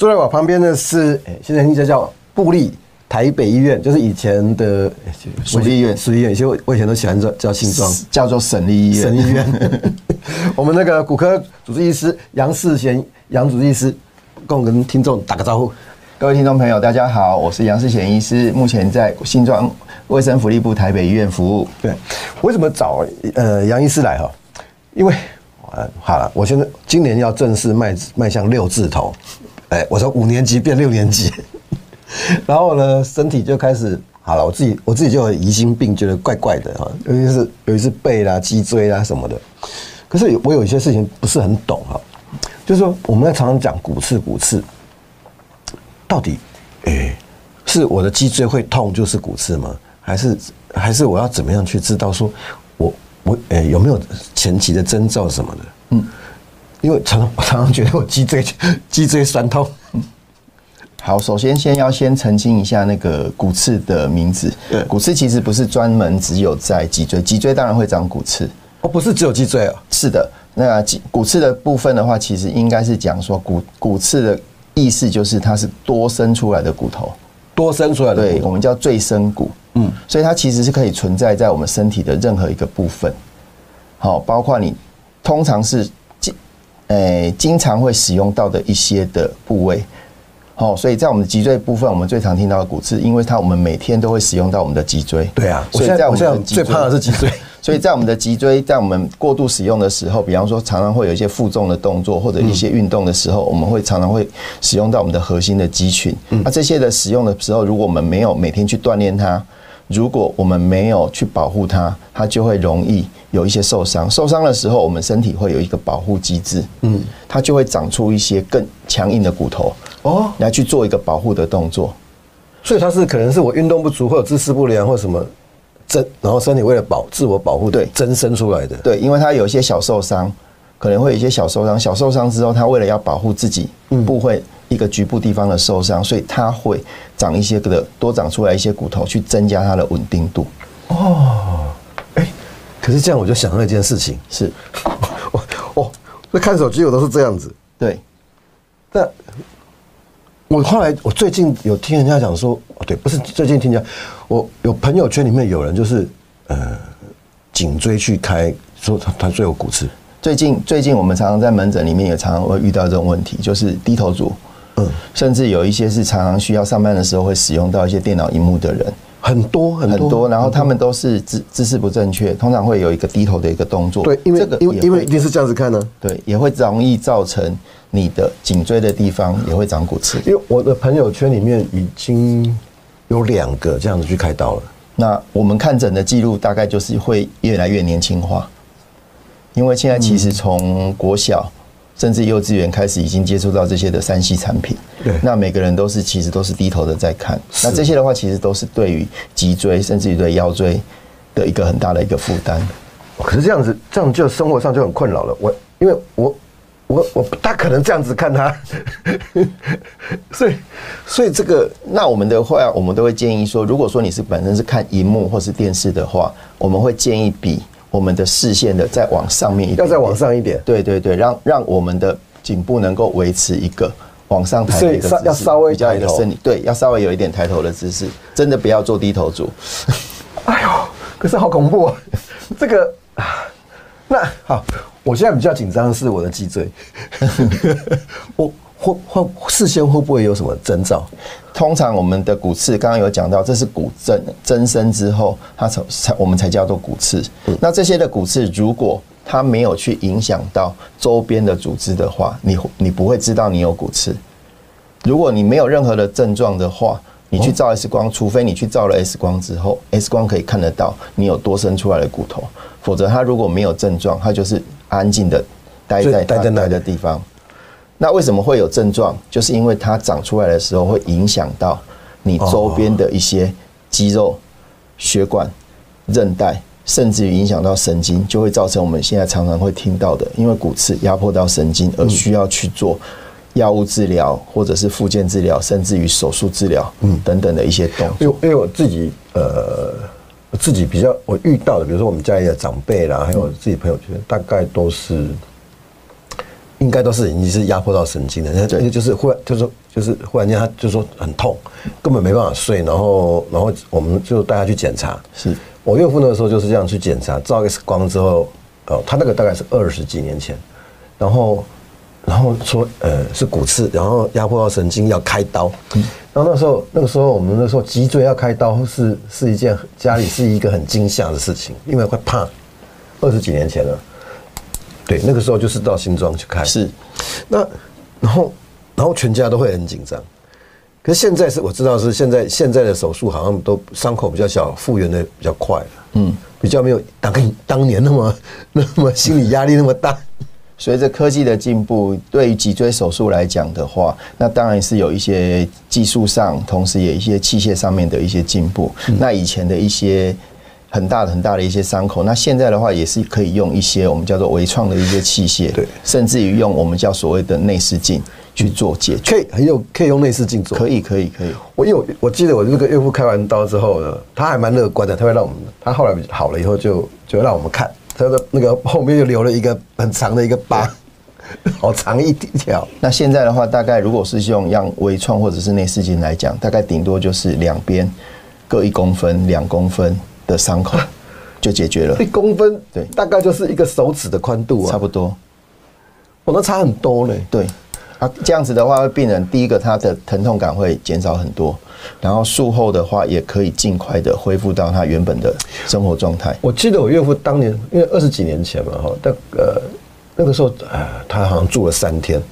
坐在我旁边的是，现在应该叫部立台北医院，就是以前的属立医院。 属立医院，以前我以前都喜欢叫新庄， 叫做省立医院。 省医院。我们那个骨科主治医师杨世贤杨主治医师，跟我跟听众打个招呼。 各位听众朋友，大家好，我是杨世贤医师，目前在新庄卫生福利部台北医院服务。 对，为什么找杨医师来哈？因为好了，我现在今年要正式迈向6字头，我从5年级变6年级，然后呢，身体就开始好了，我自己就有疑心病，觉得怪怪的哈，尤其是背啦、脊椎啦什么的。可是我有一些事情不是很懂哈，就是说我们常常讲骨刺，到底是我的脊椎会痛就是骨刺吗？还是我要怎么样去知道说我有没有前期的征兆什么的？因为我常常觉得我脊椎酸痛。 好，首先要澄清一下那个骨刺的名字。骨刺其实不是专门只有在脊椎，脊椎当然会长骨刺。 哦，不是只有脊椎啊？ 是的，那骨刺的部分的话，其实应该是讲说骨刺的意思就是它是多生出来的骨头， 多生出来的骨头， 对，我们叫赘生骨。所以它其实是可以存在在我们身体的任何一个部分。好，包括你通常是经常会使用到的一些的部位。好，所以在我们的脊椎部分，我们最常听到的骨刺，因为我们每天都会使用到我们的脊椎。 对啊， 所以在我们的脊椎最怕的是脊椎。 所以在我们的脊椎，在我们过度使用的时候，比方说常常会有一些负重的动作或者一些运动的时候，我们会常常会使用到我们的核心的肌群。那这些的使用的时候，如果我们没有每天去锻炼它，如果我们没有去保护它，它就会容易有一些受伤。受伤的时候，我们身体会有一个保护机制，它就会长出一些更强硬的骨头，来去做一个保护的动作。 所以它可能是我运动不足或者姿势不良或什么然后身体为了自我保护，对，增生出来的。对， 因为它有一些小受伤，可能会有一些小受伤。小受伤之后，它为了要保护自己部位一个局部地方的受伤，所以它会长一些多长出来一些骨头，去增加它的稳定度。 可是这样我就想到一件事情， 是， 那看手机我都是这样子。 对， 那我最近有听人家讲说，对，不是最近听人家，我有朋友圈里面有人就是颈椎去开，说他最有骨刺。 最近我们常常在门诊里面也常常会遇到这种问题，就是低头族，甚至有一些是常常需要上班的时候会使用到一些电脑荧幕的人，很多，然后他们都是姿势不正确，通常会有一个低头的一个动作。 对，因为一定是这样子看呢。 对，也会容易造成你的颈椎的地方也会长骨刺。 因为我的朋友圈里面已经有2个这样子去开刀了。 那我们看诊的记录大概就是会越来越年轻化，因为现在其实从国小甚至幼稚园开始已经接触到这些的3C 产品。对，那每个人其实都是低头的在看。那这些的话，其实都是对于脊椎甚至于对腰椎的一个很大的一个负担。 可是这样就生活上就很困扰了。因为我不大可能这样子看他，所以这个， 那我们的话，我们都会建议说，如果说你是本身是看荧幕或是电视的话，我们会建议比我们的视线的再往上面一点， 要再往上一点。 对，让我们的颈部能够维持一个往上抬的一个姿势， 要稍微比较一个身体，对，要稍微有一点抬头的姿势，真的不要做低头族。 哎呦，可是好恐怖啊！这个那好，我现在比较紧张的是我的脊椎，事先会不会有什么征兆？ 通常我们的骨刺刚刚有讲到，这是骨增生之后，我们才叫做骨刺。那这些的骨刺，如果它没有去影响到周边的组织的话，你不会知道你有骨刺。如果你没有任何的症状的话，你去照 X 光，除非你去照了 X 光之后 ，X 光可以看得到你有多生出来的骨头，否则它如果没有症状，它就是安静的待在那个地方。那为什么会有症状？就是因为它长出来的时候会影响到你周边的一些肌肉、血管、韧带，甚至于影响到神经，就会造成我们现在常常会听到的，因为骨刺压迫到神经而需要去做药物治疗，或者是复健治疗，甚至于手术治疗，等等的一些动作。 因为我自己比较我遇到的，比如说我们家里的长辈啦，还有自己朋友圈，大概都是应该都是已经是压迫到神经的，那就是忽然间他就说很痛，根本没办法睡，然后我们就带他去检查。 是我岳父那个时候就是这样去检查，照 X 光之后，他那个大概是20几年前，然后说是骨刺，然后压迫到神经要开刀。然后那个时候我们那时候脊椎要开刀是一件家里是一个很惊吓的事情，因为会怕，20几年前了。对，那个时候就是到新庄去开。 是， 那然后全家都会很紧张。可是现在我知道是现在的手术好像都伤口比较小，复原的比较快了。比较没有当年那么心理压力那么大。 随着科技的进步，对于脊椎手术来讲的话，那当然是有一些技术上，同时也一些器械上面的一些进步。那以前的一些很大的一些伤口，那现在的话也是可以用一些我们叫做微创的一些器械，对，甚至于用我们叫所谓的内视镜去做解决。 可以用内视镜做。 可以。 我记得我这个岳父开完刀之后呢，他还蛮乐观的，他会让我们，他后来好了以后就让我们看。他的那个后面就留了一个很长的一个疤，好长一条。 那现在的话，大概如果是用微创或者是内视镜来讲，大概顶多就是两边各1公分、2公分的伤口就解决了。 1公分， 对， 大概就是一个手指的宽度啊， 差不多。 那差很多嘞。 对。这样子的话，病人第一个他的疼痛感会减少很多，然后术后的话也可以尽快的恢复到他原本的生活状态。 我记得我岳父当年，因为20几年前嘛，那个时候他好像住了3天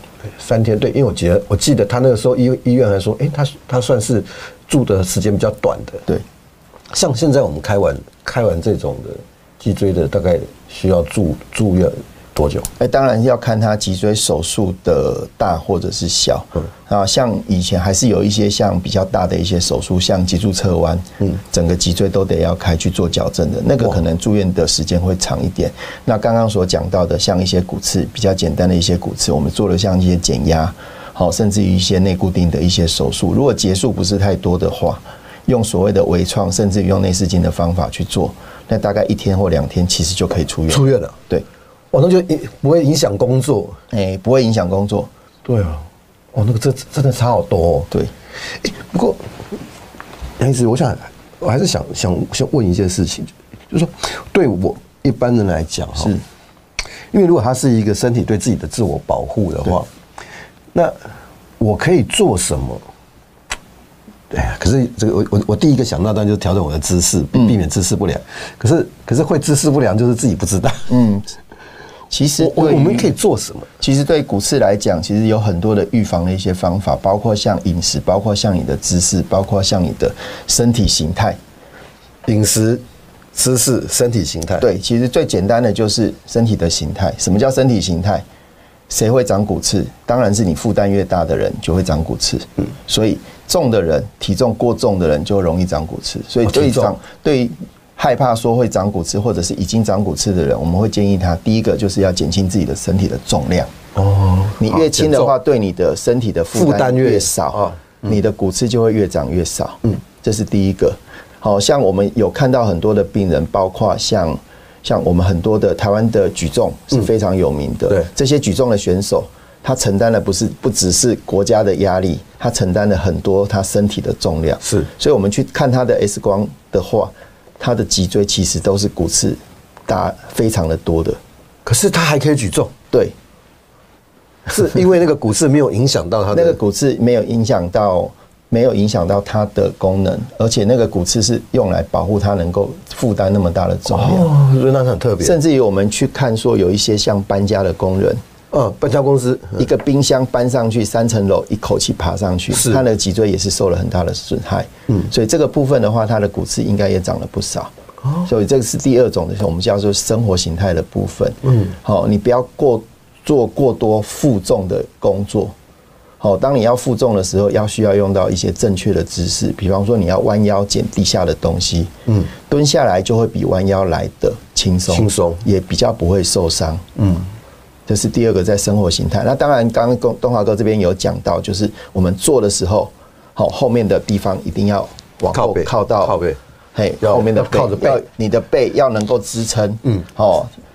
，3天，对，因为我记得他那个时候医院还说，他算是住的时间比较短的。 对， 像现在我们开完这种的脊椎的，大概需要住院多久？ 当然要看他脊椎手术的大或者是小。像以前还是有一些像比较大的一些手术，像脊柱侧弯，整个脊椎都得要开去做矫正的，那个可能住院的时间会长一点。那刚刚所讲到的，像一些骨刺比较简单的一些骨刺，我们做了像一些减压，甚至于一些内固定的一些手术，如果节数不是太多的话，用所谓的微创，甚至于用内视镜的方法去做，那大概1天或2天其实就可以出院。 出院了， 对。 那就不会影响工作， 不会影响工作。 对啊，那个真的差好多哦。 对， 不过杨医师，我还是想问一件事情，就是说，对我一般人来讲，是，因为如果他是一个身体对自己的自我保护的话，那我可以做什么？可是这个我第一个想到当然就是调整我的姿势，避免姿势不良。可是会姿势不良就是自己不知道。其实我们可以做什么？ 其实对骨刺来讲，其实有很多的预防的一些方法，包括像饮食，包括像你的姿势，包括像你的身体形态。 饮食、姿势、身体形态。 对，其实最简单的就是身体的形态。什么叫身体形态？谁会长骨刺？当然是你负担越大的人就会长骨刺。所以重的人、体重过重的人就容易长骨刺。所以对于害怕说会长骨刺或者是已经长骨刺的人，我们会建议他第一个就是要减轻自己的身体的重量。你越轻的话，对你的身体的负担越少，你的骨刺就会越长越少。这是第一个。像我们有看到很多的病人，包括像我们很多的台湾的举重是非常有名的。对，这些举重的选手，他承担的不只是国家的压力，他承担了很多他身体的重量。是，所以我们去看他的 X 光的话，他的脊椎其实都是骨刺非常的多的。 可是他还可以举重？ 对， 是因为那个骨刺没有影响到他的那个骨刺没有影响到他的功能，而且那个骨刺是用来保护他能够负担那么大的重量。 所以那很特别。 甚至于我们去看说有一些像搬家的工人， 搬家公司一个冰箱搬上去3层楼，一口气爬上去，他的脊椎也是受了很大的损害。所以这个部分的话，他的骨刺应该也长了不少。所以这个是第二种的，我们叫做生活形态的部分。你不要做过多负重的工作。当你要负重的时候，需要用到一些正确的姿势，比方说你要弯腰捡地下的东西，蹲下来就会比弯腰来的轻松，也比较不会受伤。这是第二个在生活形态。那当然，刚刚东华哥这边有讲到，就是我们做的时候，后面的地方一定要往后靠到靠背， 后面的背，你的背要能够支撑。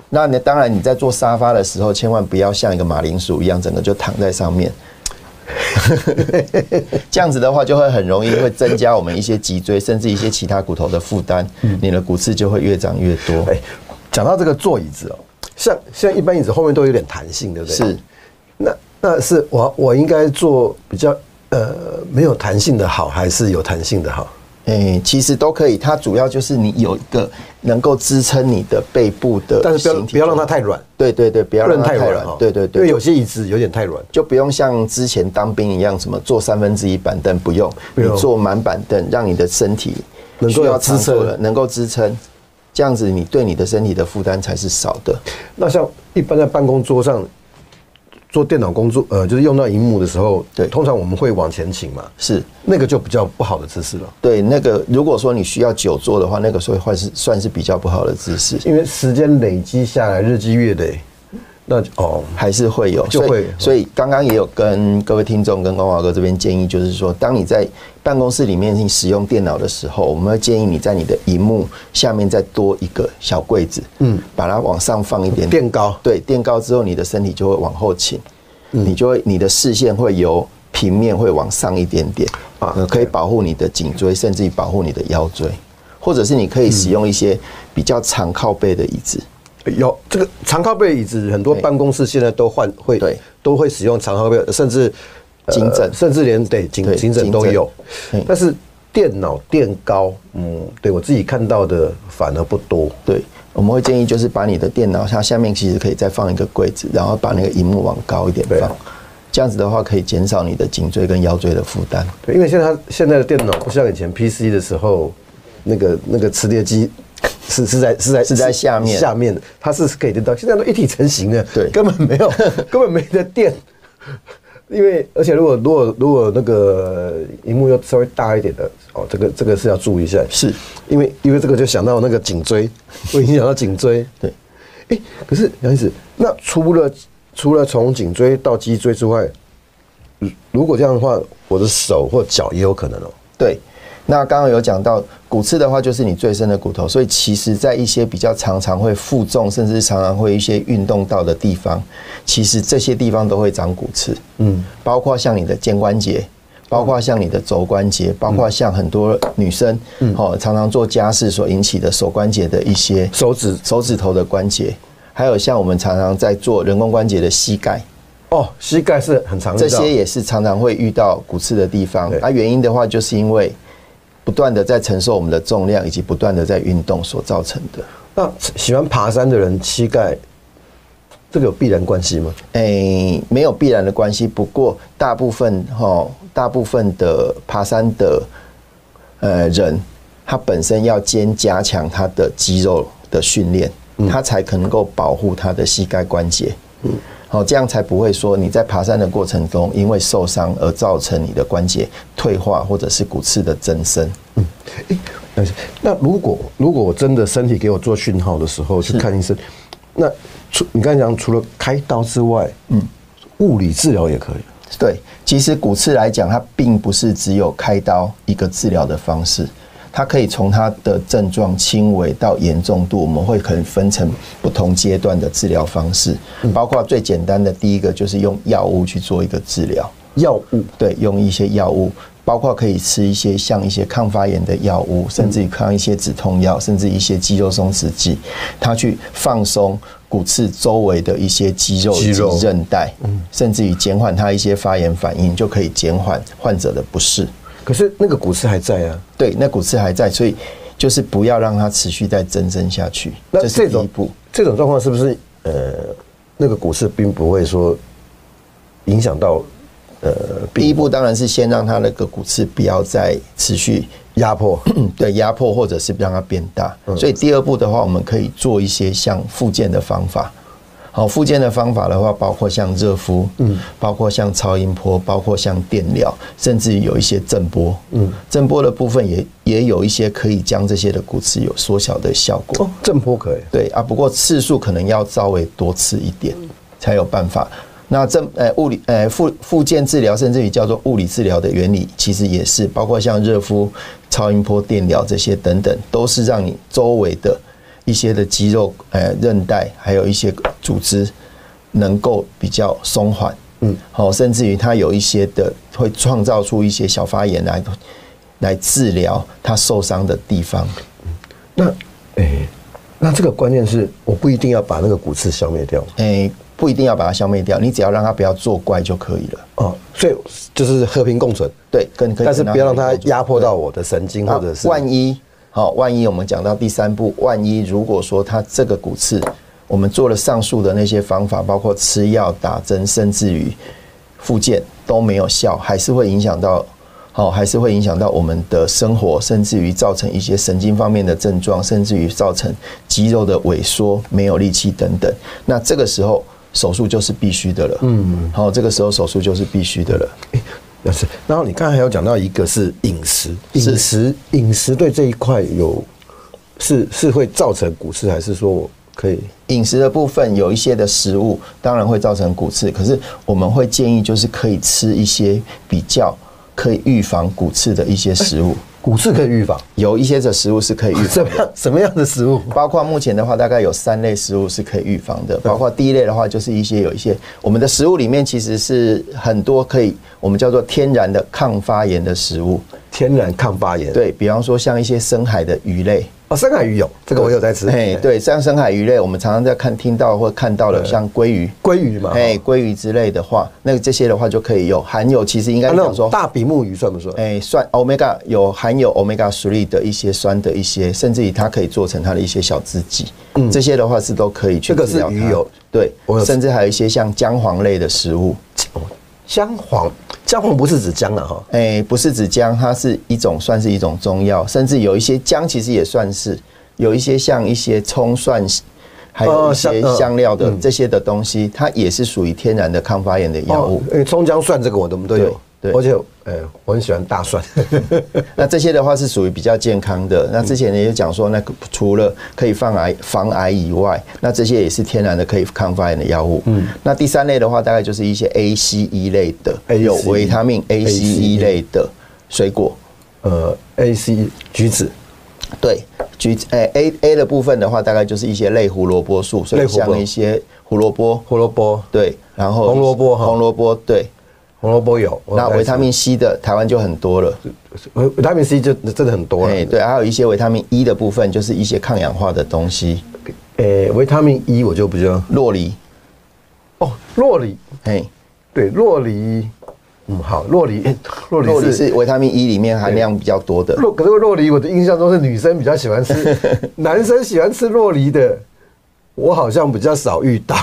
那你当然你在做沙发的时候，千万不要像一个马铃薯一样，整个就躺在上面。这样子的话，就会很容易会增加我们一些脊椎，甚至一些其他骨头的负担，你的骨刺就会越长越多。 讲到这个坐椅子哦，像一般椅子后面都有点弹性，对不对？ 是。 那是我应该做比较没有弹性的好，还是有弹性的好？ 其实都可以，它主要就是你有一个能够支撑你的背部的， 但是不要让它太软。 对，不要让它太软。对， 因为有些椅子有点太软， 就不用像之前当兵一样，什么坐1/3板凳，不用，你坐满板凳，让你的身体能够支撑， 能够支撑，这样子你对你的身体的负担才是少的。 那像一般在办公桌上做电脑工作，就是用到萤幕的时候，对，通常我们会往前倾嘛， 是那个就比较不好的姿势了。 对，那个如果说你需要久坐的话，那个时候算是比较不好的姿势， 因为时间累积下来，日积月累，那还是会有，所以刚刚也有跟各位听众跟光华哥这边建议，就是说，当你在办公室里面使用电脑的时候，我们会建议你在你的萤幕下面再多一个小柜子，把它往上放一点， 垫高， 对，垫高之后，你的身体就会往后倾，你的视线会由平面会往上一点点，可以保护你的颈椎，甚至于保护你的腰椎，或者是你可以使用一些比较长靠背的椅子。 有这个长靠背椅子，很多办公室现在都都会使用长靠背，甚至颈枕， 甚至连颈枕都有。但是电脑垫高，对我自己看到的反而不多。 对，我们会建议就是把你的电脑它下面其实可以再放一个柜子，然后把那个萤幕往高一点放，这样子的话可以减少你的颈椎跟腰椎的负担。 对，因为现在的电脑不像以前 PC 的时候，那个磁碟机。是在下面的，它是可以垫到，现在都一体成型的， 对， 根本没得垫。因为而且如果那个萤幕又稍微大一点的，这个是要注意一下， 是因为这个就想到那个颈椎，会影响到颈椎。对，可是杨医师，那除了从颈椎到脊椎之外，如果这样的话，我的手或脚也有可能哦。 对。那刚刚有讲到骨刺的话，就是你最深的骨头，所以其实在一些比较常会负重，甚至常会一些运动到的地方，其实这些地方都会长骨刺。包括像你的肩关节，包括像你的肘关节，包括像很多女生常常做家事所引起的手关节的一些手指头的关节，还有像我们常常在做人工关节的膝盖。 膝盖是很常遇到， 这些也是常常会遇到骨刺的地方。原因的话，就是因为不断的在承受我们的重量，以及不断的在运动所造成的。 那喜欢爬山的人，膝盖这个有必然关系吗？ 没有必然的关系。不过大部分的爬山的人，他本身要先加强他的肌肉的训练，他才可能够保护他的膝盖关节。这样才不会说你在爬山的过程中因为受伤而造成你的关节退化或者是骨刺的增生。 那如果我真的身体给我做讯号的时候去看医生，那你刚才讲除了开刀之外，物理治疗也可以。 对，其实骨刺来讲，它并不是只有开刀一个治疗的方式。它可以从它的症状轻微到严重度，我们会可能分成不同阶段的治疗方式，包括最简单的第一个就是用药物去做一个治疗。 药物， 对，用一些药物，包括可以吃一些像一些抗发炎的药物，甚至于抗一些止痛药，甚至一些肌肉松弛剂，它去放松骨刺周围的一些肌肉以及韧带，甚至于减缓它一些发炎反应，就可以减缓患者的不适。 可是那个骨刺还在啊， 对，那骨刺还在，所以就是不要让它持续再增生下去。 那这是第一步。 这种状况是不是那个骨刺并不会说影响到第一步当然是先让它那个骨刺不要再持续压迫， 对，压迫或者是让它变大。所以第二步的话，我们可以做一些像复健的方法。复健的方法的话，包括像热敷，包括像超音波，包括像电疗，甚至于有一些震波，震波的部分也有一些可以将这些的骨刺有缩小的效果。 震波可以， 对啊，不过次数可能要稍微多次一点才有办法。那复健治疗，甚至于叫做物理治疗的原理，其实也是包括像热敷、超音波、电疗这些等等，都是让你周围的一些的肌肉、韧带，还有一些组织能够比较松缓，甚至于它有一些的会创造出一些小发炎来治疗它受伤的地方。 那这个关键是我不一定要把那个骨刺消灭掉， 不一定要把它消灭掉，你只要让它不要作怪就可以了。 所以就是和平共存， 对，但是不要让它压迫到我的神经，或者是万一我们讲到第3步，万一如果说它这个骨刺，我们做了上述的那些方法，包括吃药、打针，甚至于复健都没有效，还是会影响到我们的生活，甚至于造成一些神经方面的症状，甚至于造成肌肉的萎缩、没有力气等等。那这个时候手术就是必须的了。这个时候手术就是必须的了。 然后你刚才还有讲到一个是饮食，饮食对这一块是会造成骨刺，还是说我可以？ 饮食的部分有一些的食物当然会造成骨刺，可是我们会建议就是可以吃一些比较可以预防骨刺的一些食物。 骨刺可以预防， 有一些的食物是可以预防的。 什么样的食物？ 包括目前的话，大概有3类食物是可以预防的。包括第一类的话，就是有一些我们的食物里面其实是很多可以我们叫做天然的抗发炎的食物。 天然抗发炎， 对，比方说像一些深海的鱼类。 深海鱼有这个我有在吃。 对，像深海鱼类，我们常常在听到或看到的，像鲑鱼嘛，鲑鱼之类的话，那个这些的话就可以含有，其实应该讲说大比目鱼算不算？ 算 omega 含有 omega 3的一些酸的一些，甚至于它可以做成它的一些小制剂。这些的话是都可以去治疗它。 这个是鱼油， 对，甚至还有一些像姜黄类的食物。 姜黄不是指姜了哈， 不是指姜，它是算是一种中药，甚至有一些姜其实也算是有一些像一些葱蒜，还有一些香料的这些的东西，它也是属于天然的抗发炎的药物。 葱姜蒜这个我们都有， 对， 而且我很喜欢大蒜。 那这些的话是属于比较健康的。那之前也讲说，那除了可以防癌以外，那这些也是天然的可以抗发炎的药物。那第3类的话，大概就是一些 ACE 类的，有维他命 ACE 类的水果。 ACE 橘子。 对，A 的部分的话，大概就是一些类胡萝卜素，所以像一些胡萝卜，对，然后红萝卜，对。 红萝卜有， 那维他命 C 的台湾就很多了， 维他命 C 就真的很多了。 对，还有一些维他命 E 的部分，就是一些抗氧化的东西。 维他命 E 我就比较酪梨。 酪梨，对，酪梨，好，酪梨是维他命 E 里面含量比较多的。 可是酪梨，我的印象中是女生比较喜欢吃，男生喜欢吃酪梨的。我好像比较少遇到。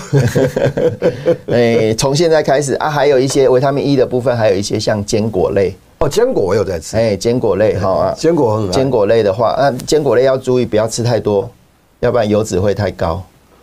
从现在开始啊，还有一些维他命 E 的部分，还有一些像坚果类。 坚果我有在吃。 坚果类坚果很好。 坚果类的话，坚果类要注意不要吃太多，要不然油脂会太高。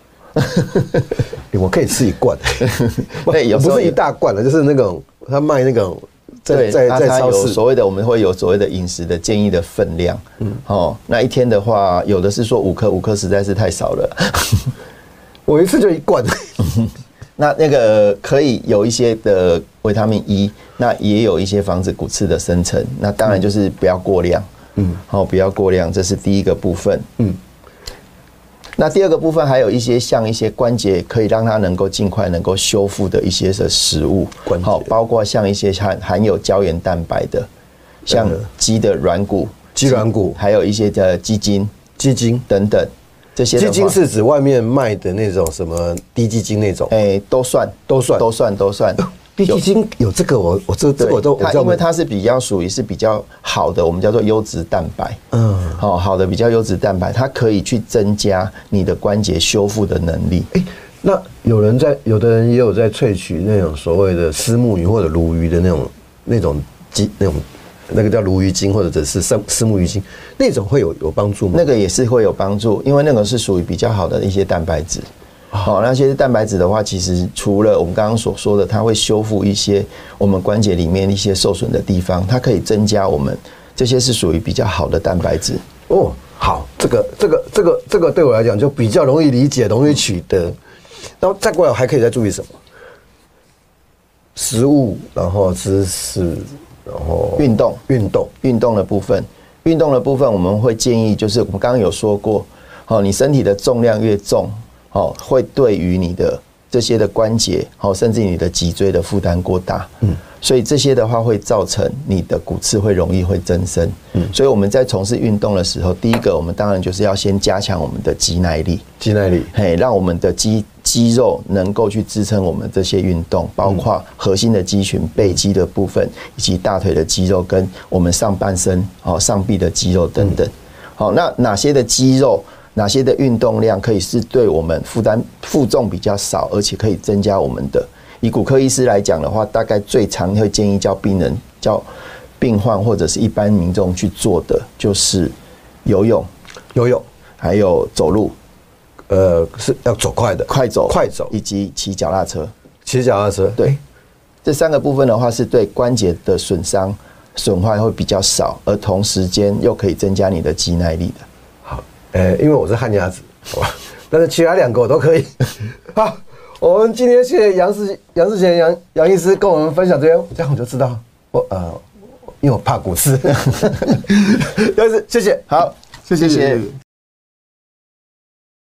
我可以吃一罐。对，不是一大罐的，就是那种他卖那种。在超市所谓的我们会有所谓的饮食的建议的分量，那一天的话，有的是说5颗实在是太少了， 我一次就1罐。 那个可以有一些的维他命 E， 那也有一些防止骨刺的生成，那当然就是不要过量，不要过量，这是第一个部分，那第二个部分还有一些像一些关节可以让它能够尽快能够修复的一些的食物，包括像一些含有胶原蛋白的，像鸡的软骨，还有一些的鸡精等等，这些鸡精是指外面卖的那种什么低鸡精那种， 都算。 低鸡精有这个这个我都因为它是比较属于是比较好的，我们叫做优质蛋白。好的比较优质蛋白，它可以去增加你的关节修复的能力。 那有的人也有在萃取那种所谓的虱目鱼或者鲈鱼的那个叫鲈鱼精或者是虱目鱼精，那种会有帮助吗？ 那个也是会有帮助，因为那个是属于比较好的一些蛋白质。那些蛋白质的话，其实除了我们刚刚所说的，它会修复一些我们关节里面一些受损的地方，它可以增加我们这些是属于比较好的蛋白质。 好，这个对我来讲就比较容易理解，容易取得。然后再过来还可以再注意什么？食物，然后知识，然后运动的部分， 我们会建议就是我们刚刚有说过。 你身体的重量越重，会对于你的这些的关节，甚至你的脊椎的负担过大，所以这些的话会造成你的骨刺会容易会增生，所以我们在从事运动的时候，第一个我们当然就是要先加强我们的肌耐力，让我们的肌肉能够去支撑我们这些运动，包括核心的肌群、背肌的部分，以及大腿的肌肉跟我们上半身上臂的肌肉等等。好，那哪些的肌肉？哪些的运动量可以是对我们负重比较少，而且可以增加我们的？以骨科医师来讲的话，大概最常会建议叫病患或者是一般民众去做的，就是游泳，还有走路， 是要走快的， 快走， 以及骑脚踏车。 对， 这3个部分的话，是对关节的损坏会比较少，而同时间又可以增加你的肌耐力的。 好，因为我是旱鸭子，好吧，但是其他2个我都可以。好，我们今天谢谢杨世贤杨医师跟我们分享这些，这样我就知道因为我怕骨刺。杨医师，谢谢， 好，谢谢。